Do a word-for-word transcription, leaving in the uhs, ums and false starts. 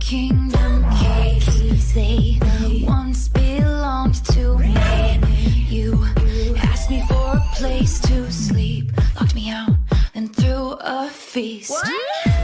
kingdom keys, they once belonged to me. You asked me for a place to sleep, locked me out, then threw a feast. What?